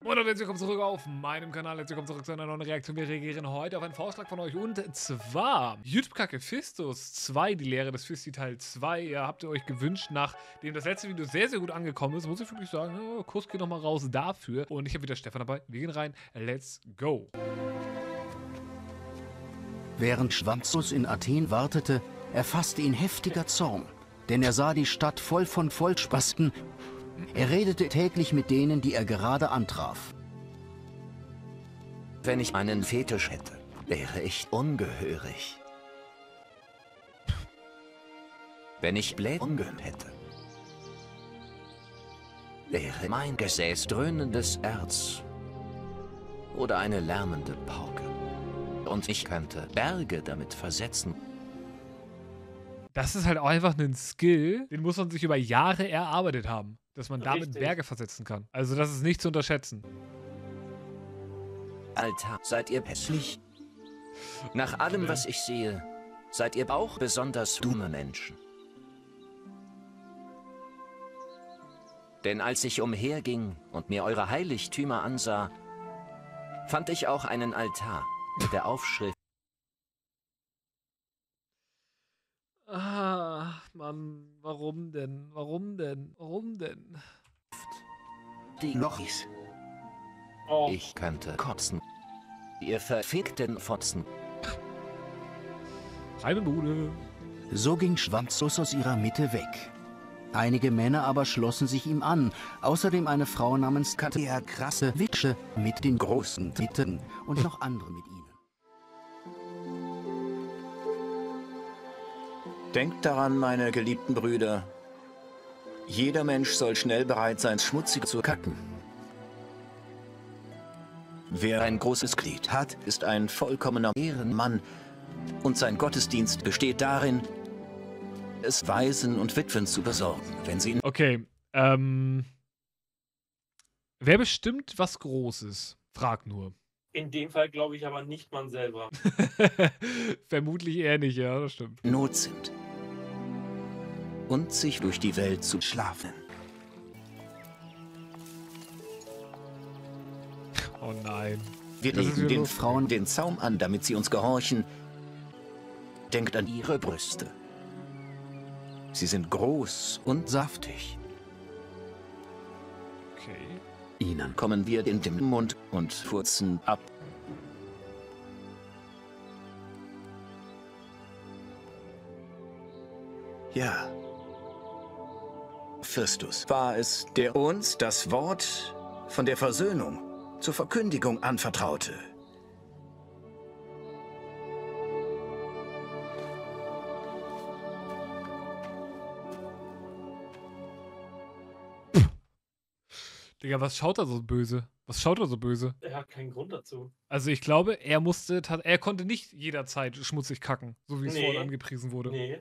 Moin und herzlich willkommen zurück auf meinem Kanal. Herzlich willkommen zurück zu einer neuen Reaktion. Wir reagieren heute auf einen Vorschlag von euch und zwar YouTube-Kacke Fistus 2, die Lehre des Fisti Teil 2. Ihr habt ihr euch gewünscht, nachdem das letzte Video sehr, sehr gut angekommen ist, muss ich wirklich sagen, Kuss geht nochmal raus dafür. Und ich habe wieder Stefan dabei. Wir gehen rein. Let's go. Während Schwanzus in Athen wartete, erfasste ihn heftiger Zorn, denn er sah die Stadt voll von Vollspasten. Er redete täglich mit denen, die er gerade antraf. Wenn ich einen Fetisch hätte, wäre ich ungehörig. Wenn ich Blähungen hätte, wäre mein Gesäß dröhnendes Erz oder eine lärmende Pauke. Und ich könnte Berge damit versetzen. Das ist halt auch einfach ein Skill, den muss man sich über Jahre erarbeitet haben, dass man damit Berge versetzen kann. Also das ist nicht zu unterschätzen. Alter, seid ihr hässlich? Nach allem, was ich sehe, seid ihr auch besonders dumme Menschen. Denn als ich umherging und mir eure Heiligtümer ansah, fand ich auch einen Altar mit der Aufschrift: Ah, Mann, warum denn? Warum denn? Warum denn? Die Lochis. Oh. Ich könnte kotzen. Ihr verfickten Fotzen. Reibebude. So ging Schwanzus aus ihrer Mitte weg. Einige Männer aber schlossen sich ihm an, außerdem eine Frau namens Katea Krasse Witsche mit den großen Titten und noch andere mit ihnen. Denkt daran, meine geliebten Brüder, jeder Mensch soll schnell bereit sein, schmutzig zu kacken. Wer ein großes Glied hat, ist ein vollkommener Ehrenmann und sein Gottesdienst besteht darin, es Waisen und Witwen zu besorgen, wenn sie... Okay, wer bestimmt, was Großes? Frag nur. In dem Fall glaube ich aber nicht man selber. Vermutlich eher nicht, ja, das stimmt. Not sind und sich durch die Welt zu schlafen. Oh nein. Wir Das ist legen wieder den los. Frauen den Zaum an, damit sie uns gehorchen. Denkt an ihre Brüste. Sie sind groß und saftig. Okay. Ihnen kommen wir in den Mund und furzen ab. Ja. Firstus war es, der uns das Wort von der Versöhnung zur Verkündigung anvertraute. Digga, was schaut er so böse? Was schaut er so böse? Er hat keinen Grund dazu. Also ich glaube, er konnte nicht jederzeit schmutzig kacken, so wie es Nee. vorhin angepriesen wurde. Nee.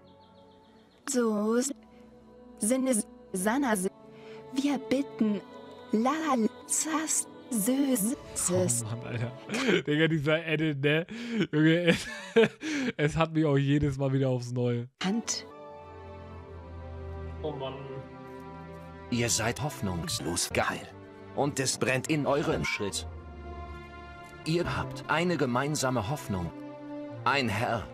So sind es Sana. Wir bitten Lal Zas Söses. Oh Mann, Alter. Digga, dieser Edit, ne? Junge, es hat mich auch jedes Mal wieder aufs Neue. Hand. Oh Mann. Ihr seid hoffnungslos geil. Und es brennt in eurem Schritt. Ihr habt eine gemeinsame Hoffnung. Ein Herr.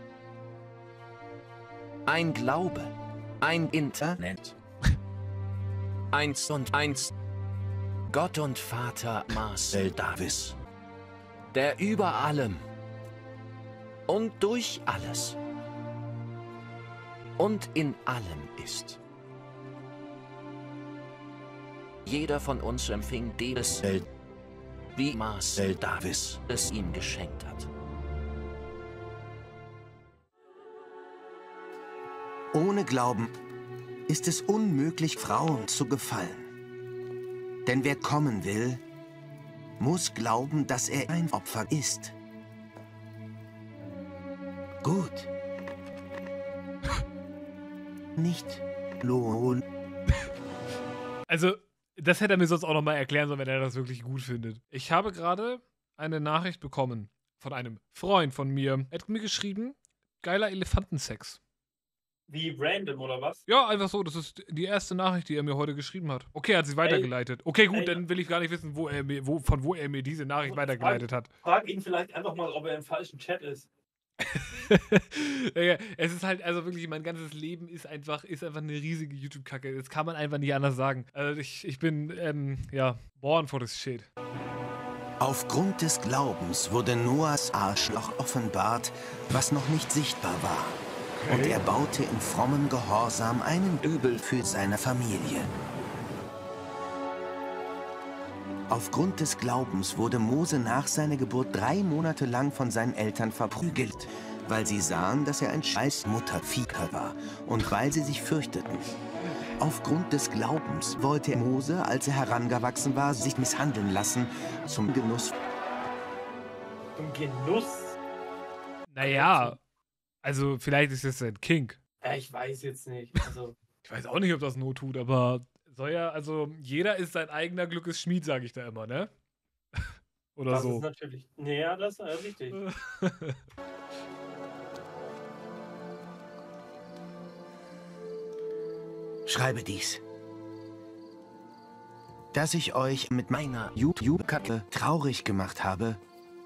Ein Glaube. Ein Internet. Eins und eins. Gott und Vater Marcel Davis. Der über allem und durch alles und in allem ist. Jeder von uns empfing dieses Welt, wie Marcel Davis es ihm geschenkt hat. Ohne Glauben ist es unmöglich, Frauen zu gefallen. Denn wer kommen will, muss glauben, dass er ein Opfer ist. Gut. Nicht Lohn. Also, das hätte er mir sonst auch nochmal erklären sollen, wenn er das wirklich gut findet. Ich habe gerade eine Nachricht bekommen von einem Freund von mir. Er hat mir geschrieben, geiler Elefantensex. Wie random, oder was? Ja, einfach so. Das ist die erste Nachricht, die er mir heute geschrieben hat. Okay, er hat sie weitergeleitet. Okay, gut, dann will ich gar nicht wissen, von wo er mir diese Nachricht weitergeleitet hat. Frag ihn vielleicht einfach mal, ob er im falschen Chat ist. Ja, es ist halt, also wirklich, mein ganzes Leben ist einfach eine riesige YouTube-Kacke. Das kann man einfach nicht anders sagen. Also ich bin, born for this shit. Aufgrund des Glaubens wurde Noahs Arschloch offenbart, was noch nicht sichtbar war. Und er baute in frommem Gehorsam einen Übel für seine Familie. Aufgrund des Glaubens wurde Mose nach seiner Geburt 3 Monate lang von seinen Eltern verprügelt, weil sie sahen, dass er ein scheiß Mutterviecher war und weil sie sich fürchteten. Aufgrund des Glaubens wollte Mose, als er herangewachsen war, sich misshandeln lassen, zum Genuss. Zum Genuss? Naja, also vielleicht ist das ein Kink. Ja, ich weiß jetzt nicht. Also, Ich weiß auch nicht, ob das Not tut, aber soll ja, also jeder ist sein eigener Glückes Schmied, sage ich da immer, ne? Oder das so. ist natürlich. Naja, das ist richtig. Schreibe dies. Dass ich euch mit meiner YouTube-Kacke traurig gemacht habe,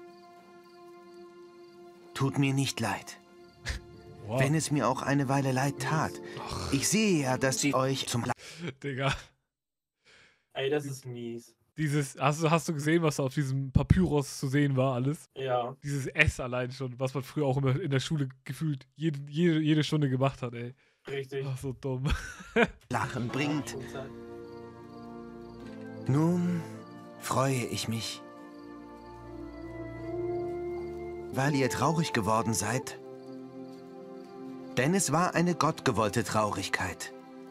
tut mir nicht leid. Wow. Wenn es mir auch eine Weile leid tat. Ich sehe ja, dass sie euch zum Digga. Ey, das ist mies. Hast du gesehen, was da auf diesem Papyrus zu sehen war, alles? Ja. Dieses S allein schon, was man früher auch immer in der Schule gefühlt jede Stunde gemacht hat, ey. Richtig. Ach, so dumm. Lachen bringt. Nun freue ich mich, weil ihr traurig geworden seid. Denn es war eine gottgewollte Traurigkeit.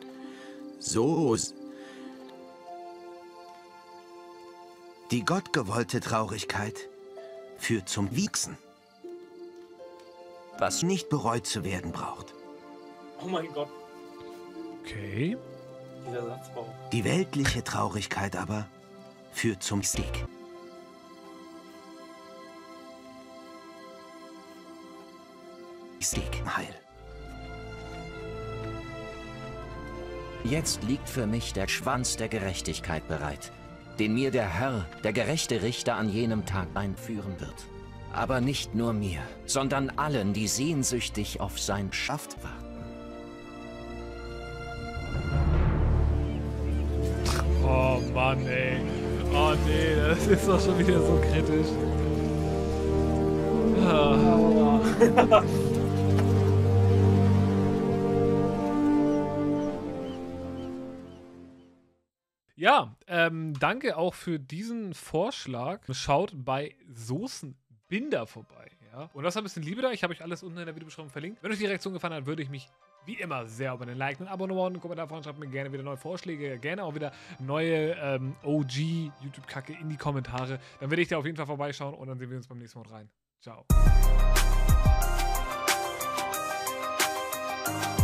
Die gottgewollte Traurigkeit führt zum Wichsen, was nicht bereut zu werden braucht. Oh mein Gott, Okay. dieser Satzbau. Die weltliche Traurigkeit aber führt zum Sieg. Heil. Jetzt liegt für mich der Schwanz der Gerechtigkeit bereit, den mir der Herr, der gerechte Richter, an jenem Tag einführen wird. Aber nicht nur mir, sondern allen, die sehnsüchtig auf sein Schaft warten. Oh Mann, ey. Oh nee, das ist doch schon wieder so kritisch. Ah. Ja, danke auch für diesen Vorschlag. Schaut bei Soßenbinder vorbei. Ja? Und lasst ein bisschen Liebe da. Ich habe euch alles unten in der Videobeschreibung verlinkt. Wenn euch die Reaktion gefallen hat, würde ich mich wie immer sehr über einen Like, ein Abonnement, einen Kommentar freuen. Schreibt mir gerne wieder neue Vorschläge, gerne auch wieder neue OG-YouTube-Kacke in die Kommentare. Dann werde ich da auf jeden Fall vorbeischauen und dann sehen wir uns beim nächsten Mal rein. Ciao.